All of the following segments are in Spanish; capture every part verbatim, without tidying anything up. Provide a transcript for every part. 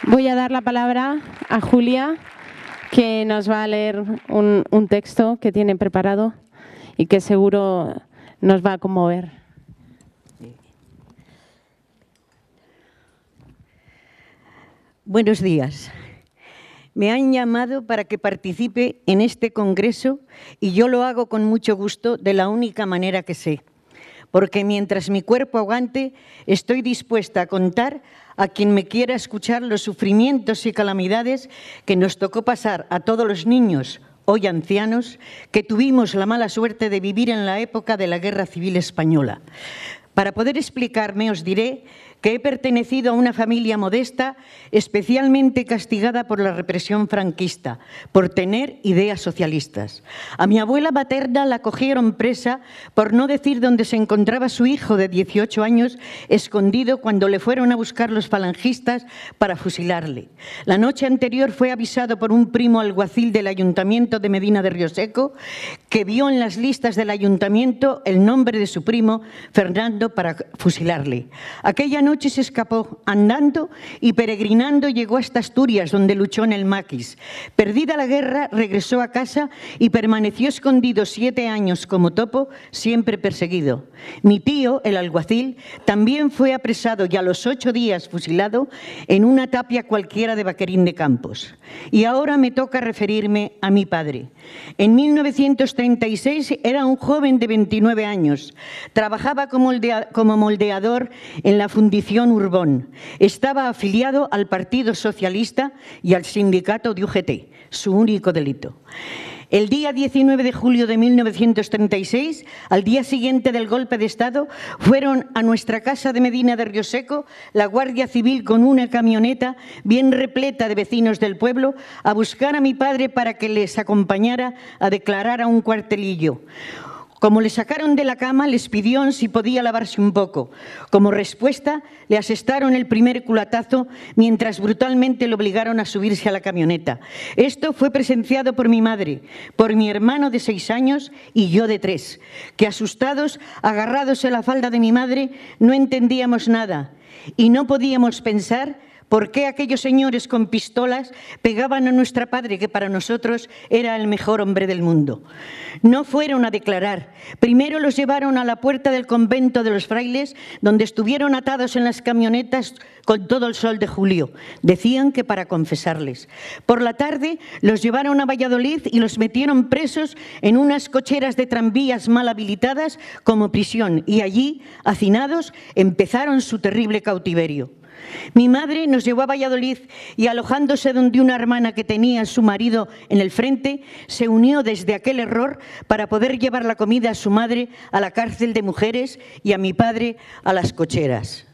Voy a dar la palabra a Julia, que nos va a leer un, un texto que tiene preparado y que seguro nos va a conmover. Buenos días. Me han llamado para que participe en este congreso y yo lo hago con mucho gusto de la única manera que sé. Porque mientras mi cuerpo aguante, estoy dispuesta a contar a quien me quiera escuchar los sufrimientos y calamidades que nos tocó pasar a todos los niños, hoy ancianos, que tuvimos la mala suerte de vivir en la época de la Guerra Civil Española. Para poder explicarme, os diré que he pertenecido a una familia modesta, especialmente castigada por la represión franquista, por tener ideas socialistas. A mi abuela materna la cogieron presa, por no decir dónde se encontraba su hijo de dieciocho años, escondido cuando le fueron a buscar los falangistas para fusilarle. La noche anterior fue avisado por un primo alguacil del Ayuntamiento de Medina de Rioseco, que vio en las listas del Ayuntamiento el nombre de su primo, Fernando, para fusilarle. Aquella noche se escapó andando y peregrinando llegó hasta Asturias, donde luchó en el maquis. Perdida la guerra, regresó a casa y permaneció escondido siete años como topo, siempre perseguido. Mi tío, el alguacil, también fue apresado y a los ocho días fusilado en una tapia cualquiera de Vaquerín de Campos. Y ahora me toca referirme a mi padre. En mil novecientos treinta y seis era un joven de veintinueve años. Trabajaba como, moldea, como moldeador en la fundición Urbón. Estaba afiliado al Partido Socialista y al sindicato de U G T, su único delito. El día diecinueve de julio de mil novecientos treinta y seis, al día siguiente del golpe de Estado, fueron a nuestra casa de Medina de Rioseco la Guardia Civil con una camioneta bien repleta de vecinos del pueblo a buscar a mi padre para que les acompañara a declarar a un cuartelillo. Como le sacaron de la cama, les pidió si podía lavarse un poco. Como respuesta, le asestaron el primer culatazo mientras brutalmente le obligaron a subirse a la camioneta. Esto fue presenciado por mi madre, por mi hermano de seis años y yo de tres, que asustados, agarrados a la falda de mi madre, no entendíamos nada y no podíamos pensar ¿por qué aquellos señores con pistolas pegaban a nuestro padre, que para nosotros era el mejor hombre del mundo? No fueron a declarar. Primero los llevaron a la puerta del convento de los frailes, donde estuvieron atados en las camionetas con todo el sol de julio. Decían que para confesarles. Por la tarde los llevaron a Valladolid y los metieron presos en unas cocheras de tranvías mal habilitadas como prisión. Y allí, hacinados, empezaron su terrible cautiverio. Mi madre nos llevó a Valladolid y, alojándose donde una hermana que tenía a su marido en el frente, se unió desde aquel error para poder llevar la comida a su madre a la cárcel de mujeres y a mi padre a las cocheras.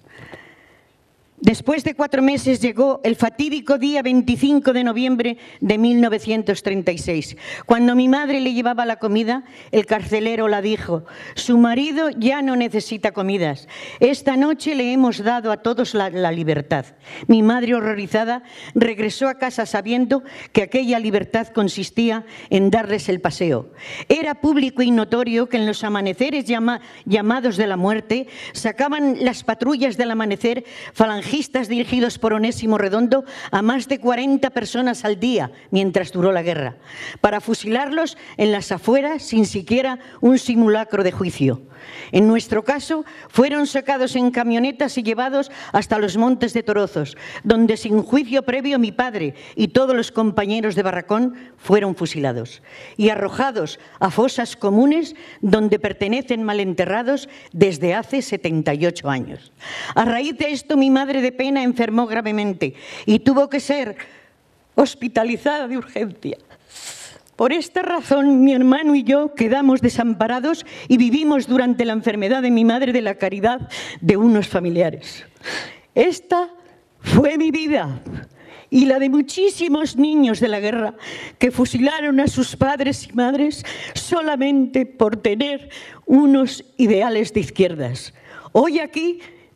Después de cuatro meses llegó el fatídico día veinticinco de noviembre de mil novecientos treinta y seis. Cuando mi madre le llevaba la comida, el carcelero la dijo: su marido ya no necesita comidas. Esta noche le hemos dado a todos la, la libertad. Mi madre, horrorizada, regresó a casa sabiendo que aquella libertad consistía en darles el paseo. Era público y notorio que en los amaneceres llama, llamados de la muerte sacaban las patrullas del amanecer falangistas dirigidos por Onésimo Redondo a más de cuarenta personas al día mientras duró la guerra, para fusilarlos en las afueras sin siquiera un simulacro de juicio. En nuestro caso, fueron sacados en camionetas y llevados hasta los Montes de Torozos, donde sin juicio previo mi padre y todos los compañeros de barracón fueron fusilados y arrojados a fosas comunes donde pertenecen malenterrados desde hace setenta y ocho años. A raíz de esto, mi madre de pena enfermó gravemente y tuvo que ser hospitalizada de urgencia. Por esta razón, mi hermano y yo quedamos desamparados y vivimos durante la enfermedad de mi madre de la caridad de unos familiares. Esta fue mi vida y la de muchísimos niños de la guerra que fusilaron a sus padres y madres solamente por tener unos ideales de izquierdas. Hoy aquí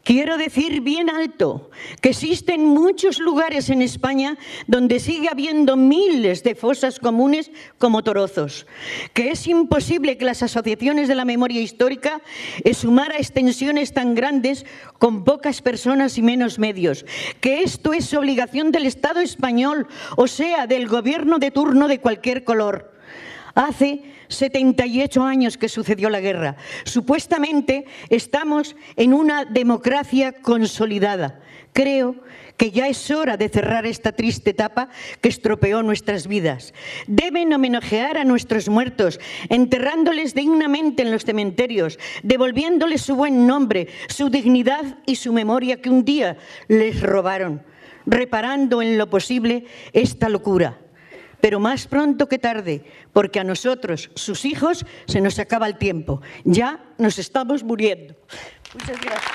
Quiero decir bien alto que existen muchos lugares en España donde sigue habiendo miles de fosas comunes como Torozos, que es imposible que las asociaciones de la memoria histórica exhumara extensiones tan grandes con pocas personas y menos medios, que esto es obligación del Estado español, o sea, del gobierno de turno de cualquier color. Hace setenta y ocho años que sucedió la guerra. Supuestamente estamos en una democracia consolidada. Creo que ya es hora de cerrar esta triste etapa que estropeó nuestras vidas. Deben homenajear a nuestros muertos, enterrándoles dignamente en los cementerios, devolviéndoles su buen nombre, su dignidad y su memoria que un día les robaron, reparando en lo posible esta locura. Pero más pronto que tarde, porque a nosotros, sus hijos, se nos acaba el tiempo. Ya nos estamos muriendo. Muchas gracias.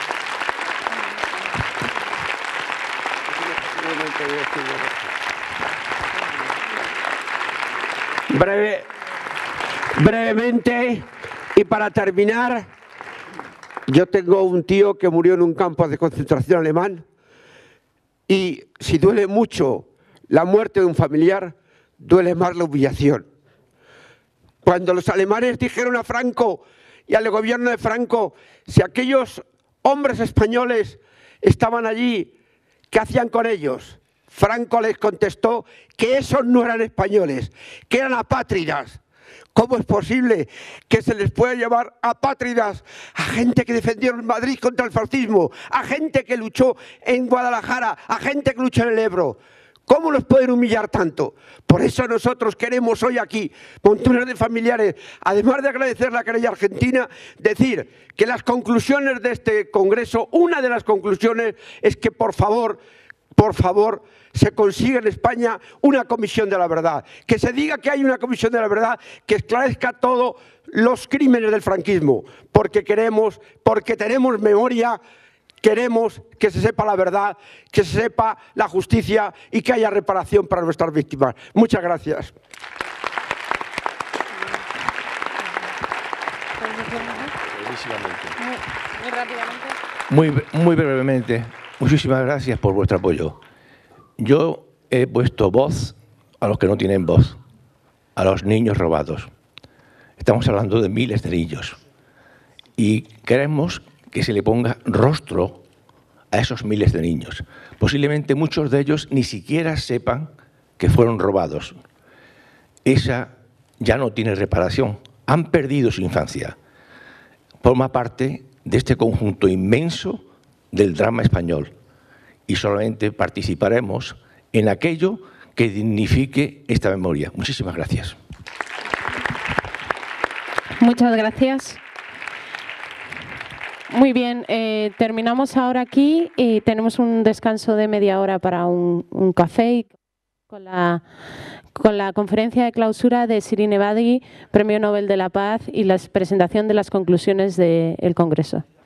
Breve, brevemente, y para terminar, yo tengo un tío que murió en un campo de concentración alemán y si duele mucho la muerte de un familiar, duele más la humillación. Cuando los alemanes dijeron a Franco y al gobierno de Franco, si aquellos hombres españoles estaban allí, ¿qué hacían con ellos? Franco les contestó que esos no eran españoles, que eran apátridas. ¿Cómo es posible que se les pueda llamar apátridas a gente que defendieron Madrid contra el fascismo, a gente que luchó en Guadalajara, a gente que luchó en el Ebro? ¿Cómo los pueden humillar tanto? Por eso nosotros queremos hoy aquí, montones de familiares, además de agradecer la querella argentina, decir que las conclusiones de este congreso, una de las conclusiones es que por favor, por favor, se consiga en España una comisión de la verdad. Que se diga que hay una comisión de la verdad que esclarezca todos los crímenes del franquismo, porque queremos, porque tenemos memoria. Queremos que se sepa la verdad, que se sepa la justicia y que haya reparación para nuestras víctimas. Muchas gracias. Muy rápidamente. Muy, muy brevemente, muchísimas gracias por vuestro apoyo. Yo he puesto voz a los que no tienen voz, a los niños robados. Estamos hablando de miles de niños y queremos que se le ponga rostro a esos miles de niños. Posiblemente muchos de ellos ni siquiera sepan que fueron robados. Esa ya no tiene reparación. Han perdido su infancia. Forma parte de este conjunto inmenso del drama español y solamente participaremos en aquello que dignifique esta memoria. Muchísimas gracias. Muchas gracias. Muy bien, eh, terminamos ahora aquí y tenemos un descanso de media hora para un, un café y con la, con la conferencia de clausura de Shirin Ebadi, Premio Nobel de la Paz y la presentación de las conclusiones del Congreso.